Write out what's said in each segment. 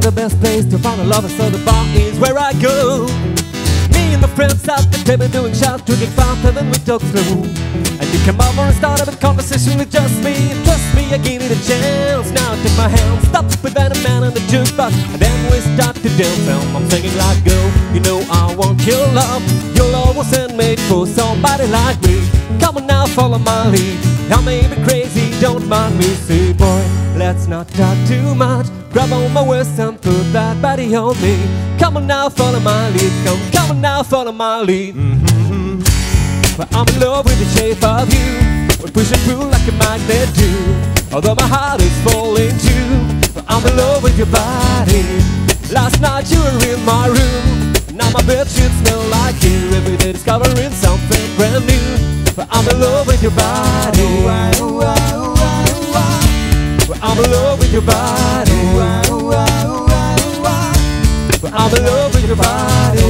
the best place to find a lover, so the bar is where I go. Me and my friends at the table doing shots, drinking fast, and then we talk slow. And you come over and start up a conversation with just me. And trust me, I give it a chance. Now take my hand, stop with that man on the jukebox, and then we start to dance. And I'm singing like, girl, you know I want your love. Your love wasn't made for somebody like me. Come on now, follow my lead. I may be crazy, don't mind me. Say, boy, let's not talk too much. Grab on my waist and put that body on me. Come on now, follow my lead. Come on now, follow my lead. Well, I'm in love with the shape of you. We push and pull like a magnet do. Although my heart is falling too. Well, I'm in love with your body. Last night you were in my room. Now my bedsheets smell like you. Every day discovering something brand new. Well, I'm in love with your body. Well, I'm in love with your body. Well, I'm in love with your body.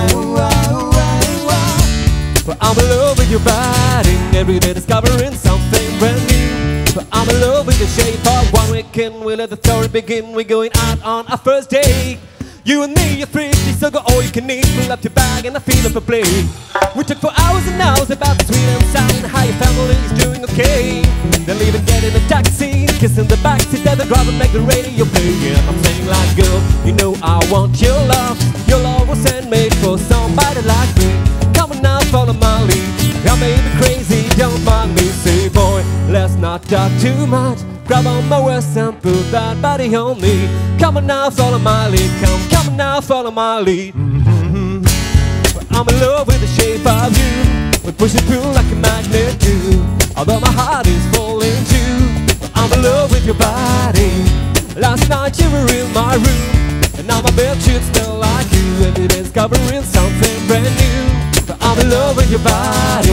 Well, I'm in love with your body. Every day discovering something brand new. Well, I'm in love with the shape of one weekend. We let the story begin. We're going out on our first date. You and me are thrifty, so go all you can eat. Pull up your bag and I feel up a play. We took for hours and hours about the sweet and sound and how your family is doing okay. Then leave and get in a taxi, kiss in the backseat, then the driver make the radio play. Yeah, I'm saying like, girl, you know I want your love. Your love wasn't made for somebody like me. Come on now, follow my lead. I may be crazy, don't mind me. Say, boy, let's not talk too much. Grab on my waist and put that body on me. Come on now, follow my lead. Come on now, follow my lead. I'm in love with the shape of you. We push and pull like a magnet do. Although my heart is falling too. I'm in love with your body. Last night you were in my room, and now my bedsheets smell like you. Every day discovering something brand new. I'm in love with your body.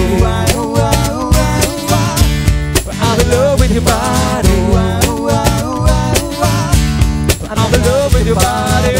I'm in love with your body. I'm in love with your body.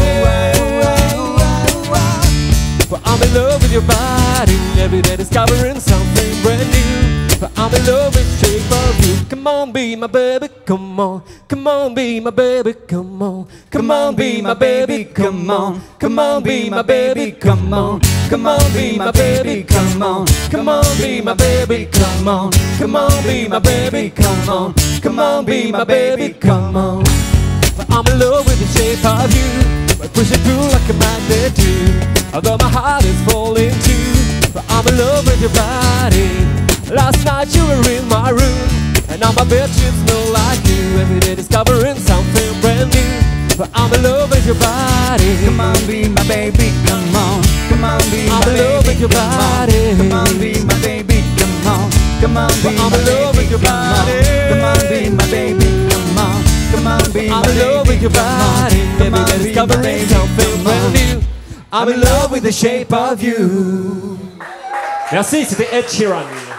I'm in love with your body. Every day discovering something brand new. I'm in love with the shape of you. Come on, be my baby, come on. Come on, be my baby, come on. Come on, be my baby, come on. Come on, be my baby, come on. Come on, be my baby, come on. Come on, be my baby, come on. Come on, be my baby, come on. Come on, be my baby, come on. I'm in love with the shape of you. I push it through like a magnet do. Although my heart is falling too. I'm in love with your body. Last night you were in my room, and now my bedsheets smell like you. Every day discovering something brand new. I'm in love with your body. Come on, be my baby, come on. Come on, be my I'm in love with your body. Come on, be my baby, come on. Come on, be I'm my in love with baby, your come on. body. Come on, be my baby, come on. Come on, be my I'm in love with baby, your come on. body. Come Every on, day be my discovering baby, something come brand on. new. I'm in love with the shape of you. Merci, c'était Ed Sheeran.